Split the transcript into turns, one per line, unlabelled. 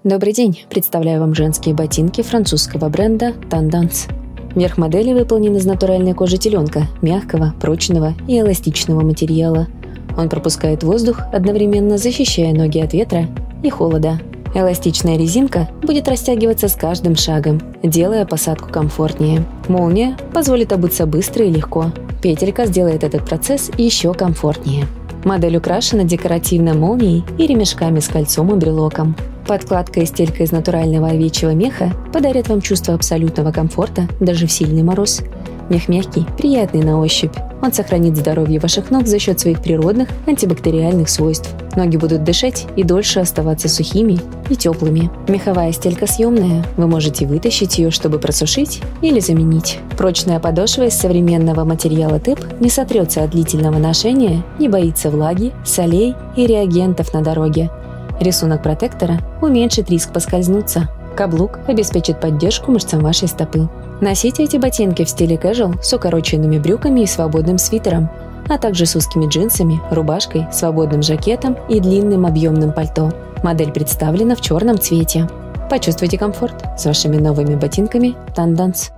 Добрый день! Представляю вам женские ботинки французского бренда Tendance. Верх модели выполнен из натуральной кожи теленка, мягкого, прочного и эластичного материала. Он пропускает воздух, одновременно защищая ноги от ветра и холода. Эластичная резинка будет растягиваться с каждым шагом, делая посадку комфортнее. Молния позволит обуться быстро и легко. Петелька сделает этот процесс еще комфортнее. Модель украшена декоративной молнией и ремешками с кольцом и брелоком. Подкладка и стелька из натурального овечьего меха подарят вам чувство абсолютного комфорта даже в сильный мороз. Мех мягкий, приятный на ощупь. Он сохранит здоровье ваших ног за счет своих природных антибактериальных свойств. Ноги будут дышать и дольше оставаться сухими и теплыми. Меховая стелька съемная, вы можете вытащить ее, чтобы просушить или заменить. Прочная подошва из современного материала ТЭП не сотрется от длительного ношения, не боится влаги, солей и реагентов на дороге. Рисунок протектора уменьшит риск поскользнуться. Каблук обеспечит поддержку мышцам вашей стопы. Носите эти ботинки в стиле casual с укороченными брюками и свободным свитером, а также с узкими джинсами, рубашкой, свободным жакетом и длинным объемным пальто. Модель представлена в черном цвете. Почувствуйте комфорт с вашими новыми ботинками Tendance.